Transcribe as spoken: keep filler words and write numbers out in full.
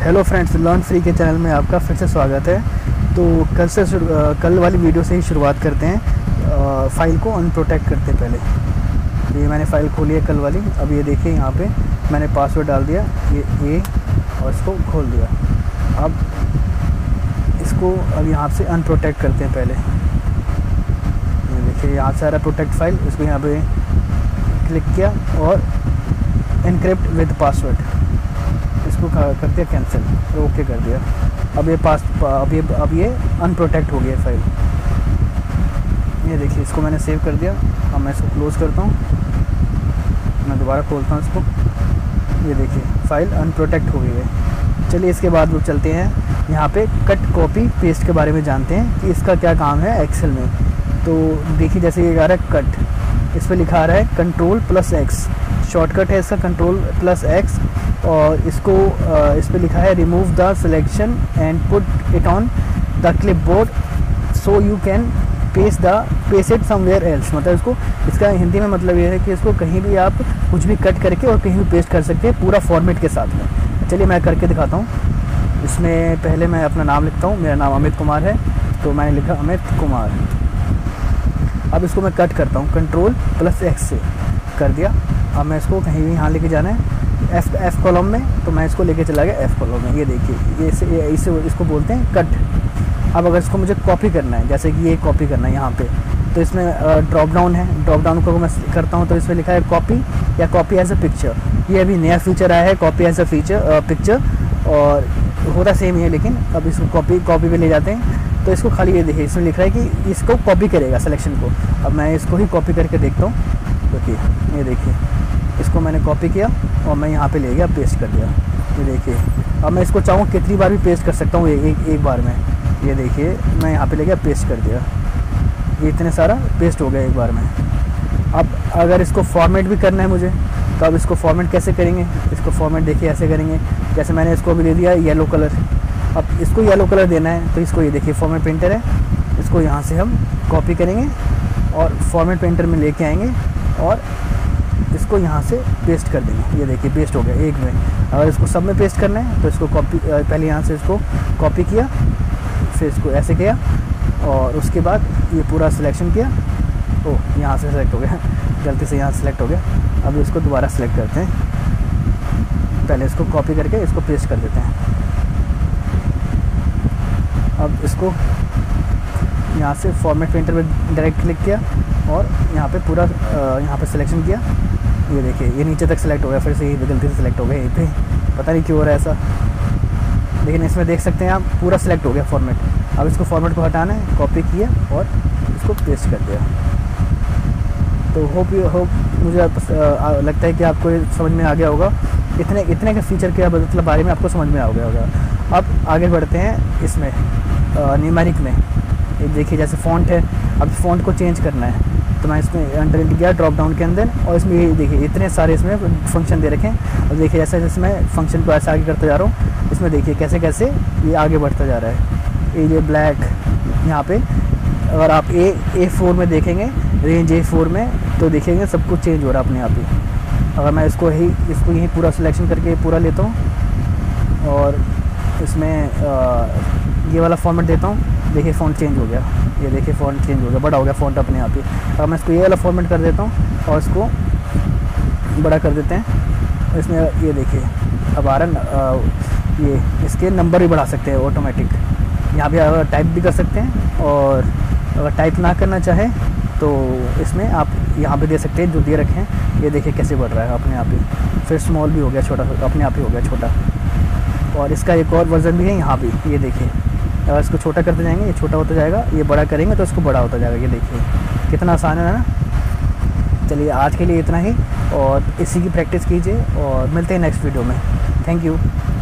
Hello friends, learn free के channel में आपका फिर से स्वागत है। तो कल से कल वाली वीडियो से ही शुरुआत करते हैं। फ़ाइल को अनप्रोटेक्ट करते हैं पहले। तो ये मैंने फ़ाइल खोली है कल वाली। अब ये देखिए यहाँ पे मैंने पासवर्ड डाल दिया ये ए और इसको खोल दिया। अब इसको अब यहाँ से अनप्रोटेक्ट करते हैं पहले। ये देखिए यहाँ से आ रहा प्रोटेक्ट फाइल, इसको यहाँ पे क्लिक किया और एनक्रिप्ट विद पासवर्ड इसको कर दिया कैंसिल, तो ओके कर दिया। अब ये पास अब ये अब ये अनप्रोटेक्ट हो गया फाइल। ये देखिए इसको मैंने सेव कर दिया। अब मैं इसको क्लोज़ करता हूँ, मैं दोबारा खोलता हूँ इसको। ये देखिए फ़ाइल अनप्रोटेक्ट हो गई है। चलिए इसके बाद लोग चलते हैं यहाँ पे कट कॉपी पेस्ट के बारे में जानते हैं कि इसका क्या काम है एक्सेल में। तो देखिए जैसे ये आ रहा है कट, इस पर लिखा आ रहा है कंट्रोल प्लस एक्स, शॉर्टकट है इसका कंट्रोल प्लस एक्स। और इसको इस पर लिखा है remove the selection and put it on the clipboard so you can paste the paste it somewhere else. मतलब इसको इसका हिंदी में मतलब ये है कि इसको कहीं भी आप कुछ भी कट करके और कहीं भी पेस्ट कर सकते हैं पूरा फॉर्मेट के साथ में। चलिए मैं करके दिखाता हूँ। इसमें पहले मैं अपना नाम लिखता हूँ। मेरा नाम अमित कुमार है, तो मैंने लिखा अमित कुमार। अब इसको मैं कट करता हूँ कंट्रोल प्लस एक्स से कर दिया। अब मैं इसको कहीं भी यहाँ लेके जाना है एफ एफ कॉलम में, तो मैं इसको लेके चला गया एफ कॉलम में। ये देखिए ये इसे, ये इसे इसको बोलते हैं कट। अब अगर इसको मुझे कॉपी करना है, जैसे कि ये कॉपी करना है यहाँ पे, तो इसमें ड्रॉप डाउन है। ड्रॉप डाउन को मैं करता हूँ तो इसमें लिखा है कॉपी या कॉपी एज अ पिक्चर। ये अभी नया फीचर आया है copy as a feature picture, और होता सेम ही है, लेकिन अब इसको कॉपी कॉपी पे ले जाते हैं। तो इसको खाली ये देखिए इसमें लिख रहा है कि इसको कॉपी करेगा सिलेक्शन को। अब मैं इसको ही कॉपी करके देखता हूँ। देखिए ये देखिए इसको मैंने कॉपी किया और मैं यहाँ पे ले गया पेस्ट कर दिया। ये देखिए अब मैं इसको चाहूँ कितनी बार भी पेस्ट कर सकता हूँ एक एक, एक बार में। ये देखिए मैं यहाँ पे ले गया पेस्ट कर दिया। ये इतने सारा पेस्ट हो गया एक बार में। अब अगर इसको फॉर्मेट भी करना है मुझे, तो अब इसको फॉर्मेट कैसे करेंगे? इसको फॉर्मेट देखिए ऐसे करेंगे, जैसे मैंने इसको अभी दे दिया येलो कलर। अब इसको येलो कलर देना है तो इसको ये देखिए फॉर्मेट पेंटर है, इसको यहाँ से हम कॉपी करेंगे और फॉर्मेट पेंटर में लेके आएंगे और इसको यहाँ से पेस्ट कर देंगे। ये देखिए पेस्ट हो गया एक में। अगर इसको सब में पेस्ट करना है तो इसको कॉपी पहले यहाँ से इसको कॉपी किया, फिर इसको ऐसे किया और उसके बाद ये पूरा सिलेक्शन किया। ओह यहाँ से सेलेक्ट हो गया, गलती से यहाँ सेलेक्ट हो गया। अब इसको दोबारा सेलेक्ट करते हैं, पहले इसको कॉपी करके इसको पेस्ट कर देते हैं। अब इसको यहाँ से फॉर्मेट पेंटर में डायरेक्ट क्लिक किया और यहाँ पे पूरा यहाँ पे सिलेक्शन किया। ये देखिए ये नीचे तक सेलेक्ट हो गया, फिर से ये गलती से सेलेक्ट हो गया यहीं पे, पता नहीं क्यों हो रहा है ऐसा, लेकिन इसमें देख सकते हैं आप पूरा सेलेक्ट हो गया फॉर्मेट। अब इसको फॉर्मेट को हटाना है, कॉपी किया और इसको पेस्ट कर दिया। तो होप यू होप मुझे लगता है कि आपको ये समझ में आ गया होगा। इतने इतने के फीचर के मतलब बारे में आपको समझ में आ गया होगा। अब आगे बढ़ते हैं इसमें न्यूमेरिक में। ये देखिए जैसे फ़ॉन्ट है, अब फ़ॉन्ट को चेंज करना है तो मैं इसमें अंडर गया ड्रॉप डाउन के अंदर, और इसमें ये देखिए इतने सारे इसमें फंक्शन दे रखे हैं। और देखिए जैसे जैसे मैं फंक्शन को ऐसे आगे करता जा रहा हूँ, इसमें देखिए कैसे कैसे ये आगे बढ़ता जा रहा है। ये ये ब्लैक यहाँ पे अगर आप ए ए फोर में देखेंगे, रेंज ए फोर में, तो देखेंगे सब कुछ चेंज हो रहा है अपने आप ही। अगर मैं इसको ही इसको यहीं पूरा सिलेक्शन करके पूरा लेता हूँ और इसमें आ, ये वाला फॉर्मेट देता हूँ, देखिए फ़ॉन्ट चेंज हो गया। ये देखिए फ़ॉन्ट चेंज हो गया, बड़ा हो गया फ़ॉन्ट अपने आप ही। अब मैं इसको ये वाला फॉर्मेट कर देता हूँ और इसको बड़ा कर देते हैं। इसमें ये देखिए अब आ रहा है, ये इसके नंबर भी बढ़ा सकते हैं ऑटोमेटिक। यहाँ भी अगर टाइप भी कर सकते हैं, और अगर टाइप ना करना चाहे तो इसमें आप यहाँ पे दे सकते हैं जो दे रखे हैं। ये देखिए कैसे बढ़ रहा है अपने आप ही, फिर स्मॉल भी हो गया, छोटा अपने आप ही हो गया छोटा। और इसका एक और वर्जन भी है यहाँ भी, ये देखिए अगर इसको छोटा करते जाएंगे ये छोटा होता जाएगा, ये बड़ा करेंगे तो इसको बड़ा होता जाएगा। ये देखिए कितना आसान है ना। चलिए आज के लिए इतना ही, और इसी की प्रैक्टिस कीजिए और मिलते हैं नेक्स्ट वीडियो में। Thank you.